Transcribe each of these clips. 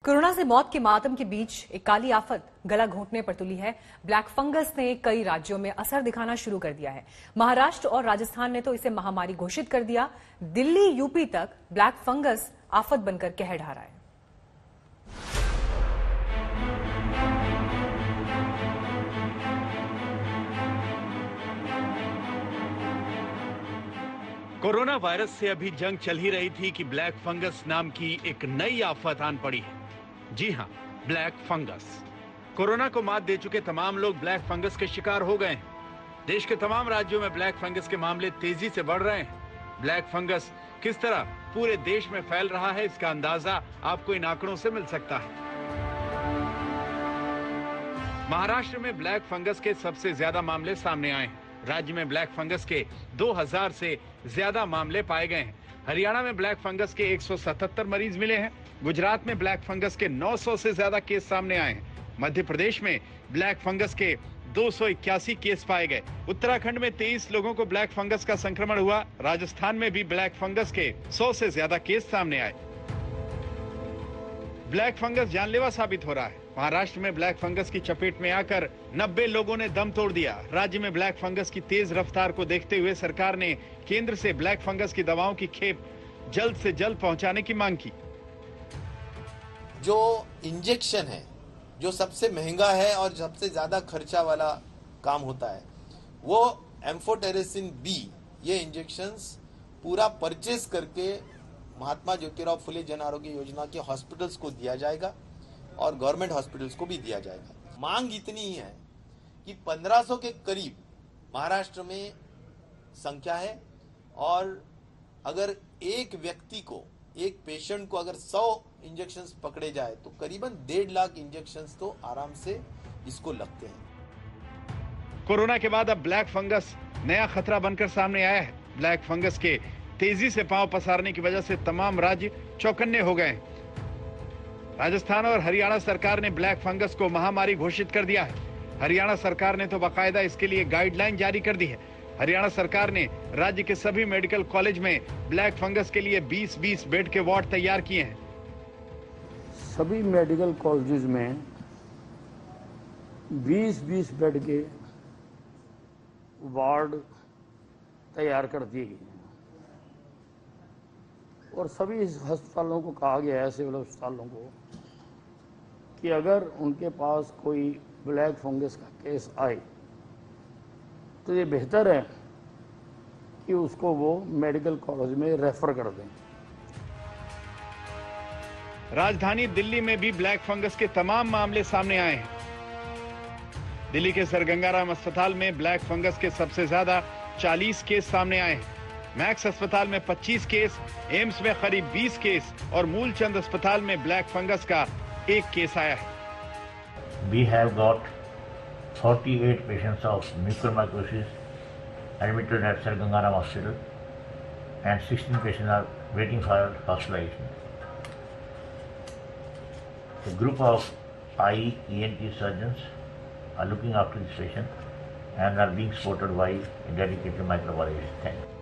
Corona से मौत के मातम के बीच एक काली आफत गला घोंटने पर तुली है। ब्लैक फंगस ने कई राज्यों में असर दिखाना शुरू कर दिया है। महाराष्ट्र और राजस्थान ने तो इसे महामारी घोषित कर दिया। दिल्ली, यूपी तक ब्लैक फंगस आफत बनकर कहर ढा रहा है। कोरोना वायरस से अभी जंग चल ही रही थी कि ब्लैक फंगस नाम की एक नई आफत आन पड़ी है। जी हां, ब्लैक फंगस। कोरोना को मात दे चुके तमाम लोग ब्लैक फंगस के शिकार हो गए हैं। देश के तमाम राज्यों में ब्लैक फंगस के मामले तेजी से बढ़ रहे हैं। ब्लैक फंगस किस तरह पूरे देश में फैल रहा है, इसका अंदाजा आपको इन आंकड़ों से मिल सकता है। महाराष्ट्र में ब्लैक फंगस के सबसे ज्यादा मामले सामने आए हैं। राज्य में ब्लैक फंगस के 2000 से ज्यादा मामले पाए गए हैं। हरियाणा में ब्लैक फंगस के 177 मरीज मिले हैं। गुजरात में ब्लैक फंगस के 900 से ज्यादा केस सामने आए हैं। मध्य प्रदेश में ब्लैक फंगस के 281 केस पाए गए। उत्तराखंड में 23 लोगों को ब्लैक फंगस का संक्रमण हुआ। राजस्थान में भी ब्लैक फंगस के 100 से ज्यादा केस सामने आए। ब्लैक फंगस जानलेवा साबित हो रहा है। महाराष्ट्र में ब्लैक फंगस की चपेट में आकर 90 लोगों ने दम तोड़ दिया। राज्य में ब्लैक फंगस की तेज रफ्तार को देखते हुए सरकार ने केंद्र से ब्लैक फंगस की दवाओं की खेप जल्द से जल्द पहुंचाने की मांग की। जो इंजेक्शन है, जो सबसे महंगा है और सबसे ज्यादा खर्चा वाला काम होता है, वो एम्फोटेरेसिन बी, ये इंजेक्शंस पूरा परचेस करके महात्मा ज्योतिराव फुले जन आरोग्य योजना के हॉस्पिटल्स को दिया जाएगा और गवर्नमेंट हॉस्पिटल्स को भी दिया जाएगा। मांग इतनी ही है कि 1500 के करीब महाराष्ट्र में संख्या है और अगर एक व्यक्ति को, एक पेशेंट को अगर 100 इंजेक्शंस पकड़े जाए तो करीबन 1.5 लाख इंजेक्शंस तो आराम से इसको लगते हैं। कोरोना के बाद अब ब्लैक फंगस नया खतरा बनकर सामने आया है। ब्लैक फंगस के तेजी से पांव पसारने की वजह से तमाम राज्य चौकन्ने हो गए हैं। राजस्थान और हरियाणा सरकार ने ब्लैक फंगस को महामारी घोषित कर दिया है। हरियाणा सरकार ने तो बाकायदा इसके लिए गाइडलाइन जारी कर दी है। हरियाणा सरकार ने राज्य के सभी मेडिकल कॉलेज में ब्लैक फंगस के लिए 20-20 बेड के वार्ड तैयार किए हैं। सभी मेडिकल कॉलेजेस में 20-20 बेड के वार्ड तैयार कर दिए गए हैं और सभी अस्पतालों को कहा गया है, सिविल अस्पतालों को, कि अगर उनके पास कोई ब्लैक फंगस का केस आए तो ये बेहतर है कि उसको वो मेडिकल कॉलेज में रेफर कर दें। राजधानी दिल्ली में भी ब्लैक फंगस के तमाम मामले सामने आए हैं। दिल्ली के सर गंगाराम अस्पताल में ब्लैक फंगस के सबसे ज्यादा 40 केस सामने आए हैं। मैक्स अस्पताल में 25 केस, एम्स में करीब 20 केस और मूलचंद अस्पताल में ब्लैक फंगस का 1 केस आया है। We have got 48 patients of mucormycosis admitted at Sir Gangaram Hospital and 16 patients are waiting for hospitalization. A group of eye ENT surgeons are looking after this patient and are being supported by a dedicated microbiologist. Thank you.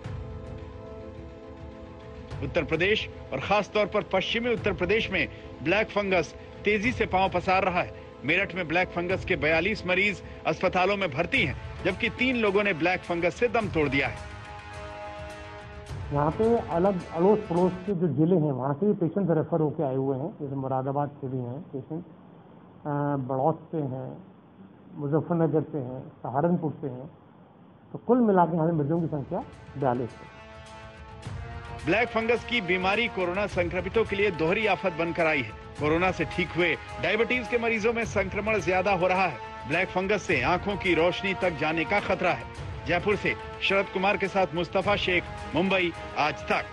Uttar Pradesh और खास तौर पर पश्चिमी उत्तर प्रदेश में black fungus तेजी से पांव पसार रहा है। मेरठ में ब्लैक फंगस के 42 मरीज अस्पतालों में भर्ती हैं, जबकि 3 लोगों ने ब्लैक फंगस से दम तोड़ दिया है। यहाँ पे अलग अड़ोस पड़ोस के जो जिले हैं वहाँ से भी पेशेंट रेफर होकर आए हुए हैं। जैसे मुरादाबाद से भी हैं पेशेंट, बड़ौत से हैं, मुजफ्फरनगर से हैं, सहारनपुर से हैं। तो कुल मिला के हमें मरीजों की संख्या 42 है। ब्लैक फंगस की बीमारी कोरोना संक्रमितों के लिए दोहरी आफत बनकर आई है। कोरोना से ठीक हुए डायबिटीज के मरीजों में संक्रमण ज्यादा हो रहा है। ब्लैक फंगस से आंखों की रोशनी तक जाने का खतरा है। जयपुर से शरद कुमार के साथ मुस्तफा शेख, मुंबई, आज तक।